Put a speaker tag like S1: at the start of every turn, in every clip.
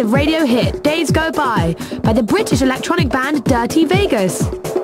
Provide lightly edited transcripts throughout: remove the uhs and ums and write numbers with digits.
S1: massive radio hit Days Go By the British electronic band Dirty Vegas.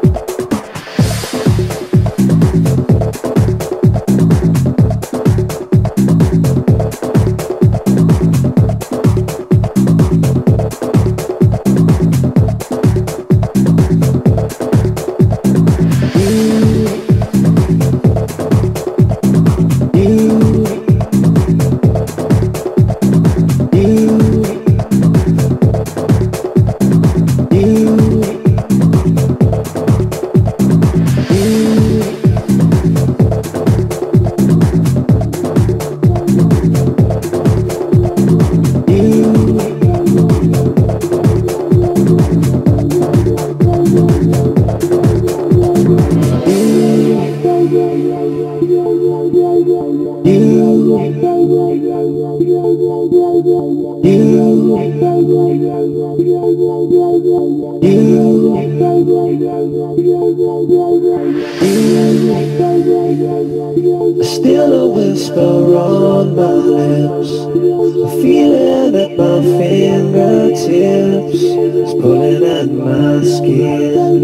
S2: Still a whisper on my lips, a feeling at my fingertips is pulling at my skin.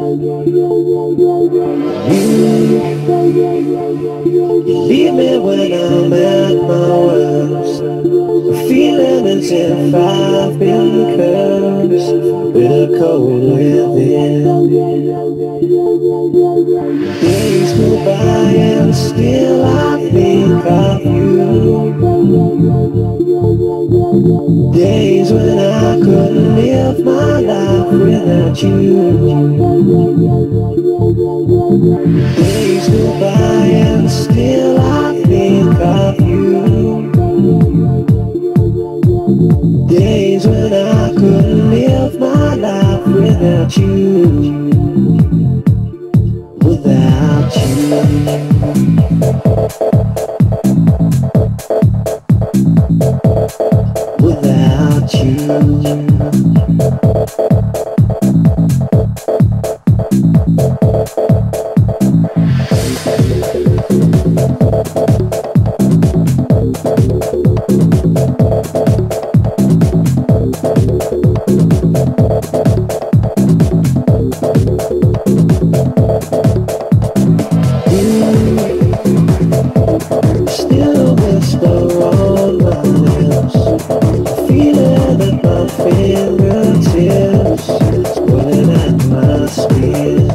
S2: You leave me when I'm at my worst, a feeling as if I've been cursed with a cold within. Days go by and still I think of you. Days when I couldn't live my life without you. Days go by and still I think of you. Days when I couldn't live my life without you. Without you. Without you. Still whisper on my lips, feeling at my fingertips, it's pulling at my skin.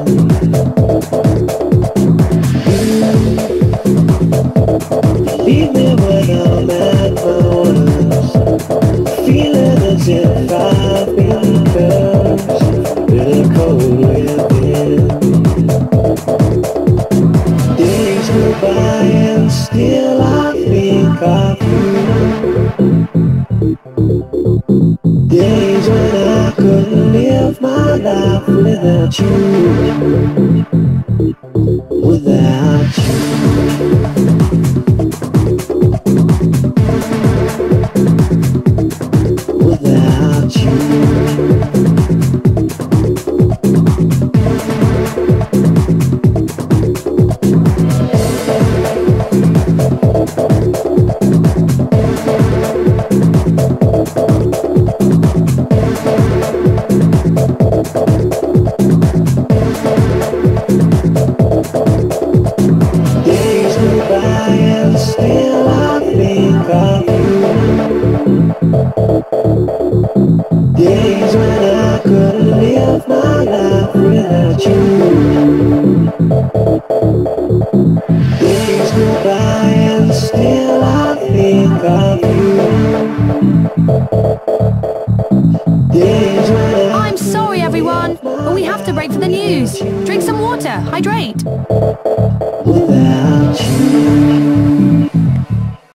S2: Leave me when I'm at my worst, feeling as if I've been cursed with a cold within. Days go by and still I think of you. Days when I couldn't live my life without you. Without you. Without you. Days go by and still I think of you. Days when I couldn't live my life without you. Days go by and still I think of you. Days when
S1: I'm sorry everyone, but we have to break for the news. Drink some water, hydrate.
S2: Without you.